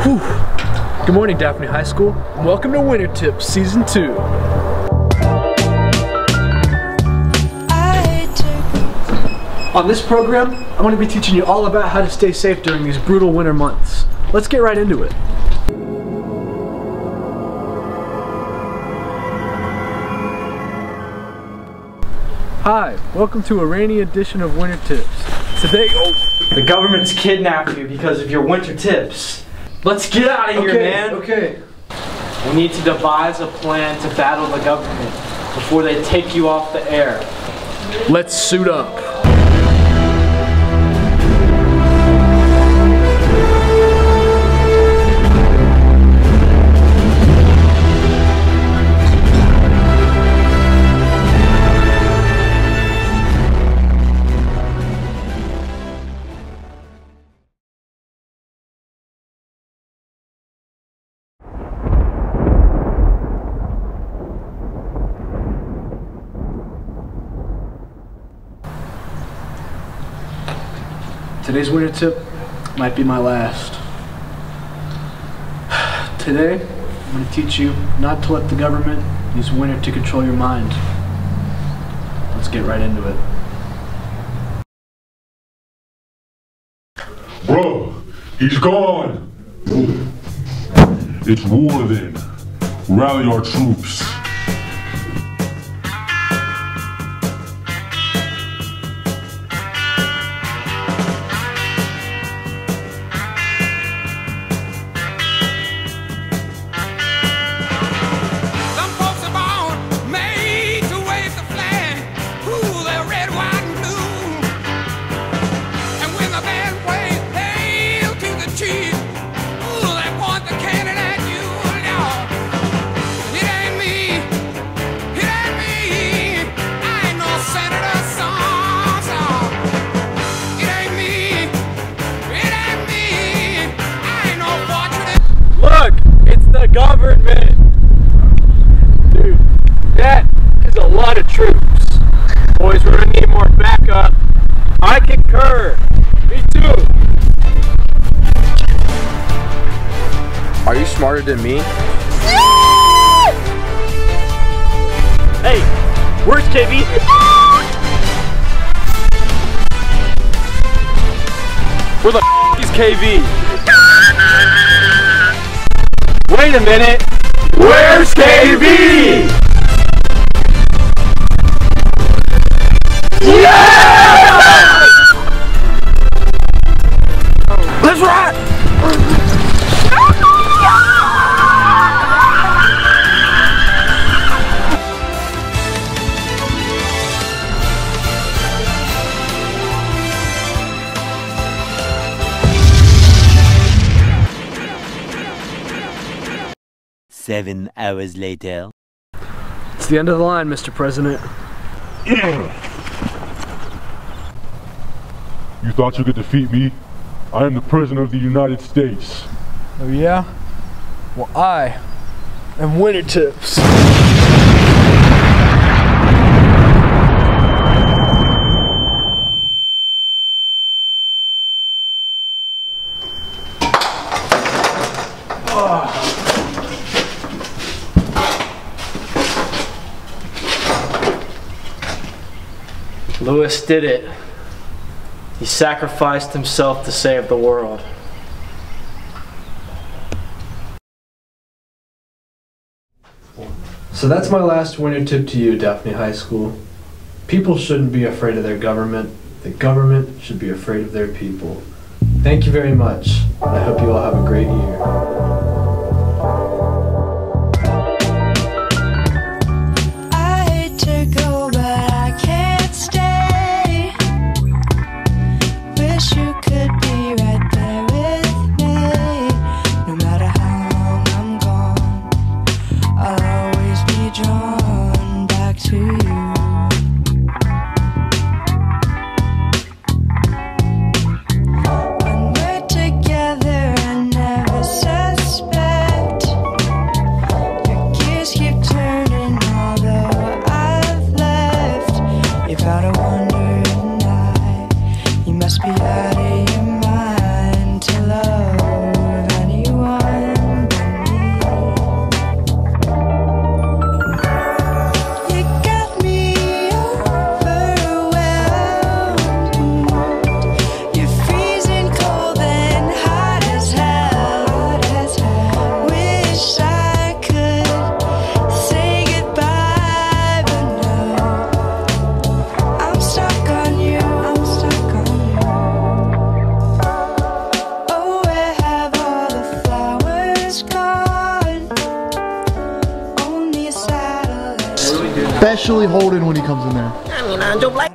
Whew. Good morning, Daphne High School, and welcome to Winter Tips Season 2. On this program, I'm going to be teaching you all about how to stay safe during these brutal winter months. Let's get right into it. Hi, welcome to a rainy edition of Winter Tips. Today, the government's kidnapped you because of your winter tips. Let's get out of here, man. Okay. We need to devise a plan to battle the government before they take you off the air. Let's suit up. Today's winter tip might be my last. Today, I'm going to teach you not to let the government use winter to control your mind. Let's get right into it. Bro, he's gone. It's war then. Rally our troops. Look, it's the government! Dude, that is a lot of troops. Boys, we're gonna need more backup. I concur. Me too. Are you smarter than me? Hey, where's KB? Where the f is KV? Wait a minute. Where's KV? Yeah! Let's ride! Seven hours later. It's the end of the line, Mr. President. You thought you could defeat me? I am the President of the United States. Oh yeah? Well, I am Winter Tips. Lewis did it. He sacrificed himself to save the world. So that's my last winter tip to you, Daphne High School. People shouldn't be afraid of their government. The government should be afraid of their people. Thank you very much, and I hope you all have a great year. When we're together, I never suspect. Especially Holden when he comes in there. I mean, Joe Black.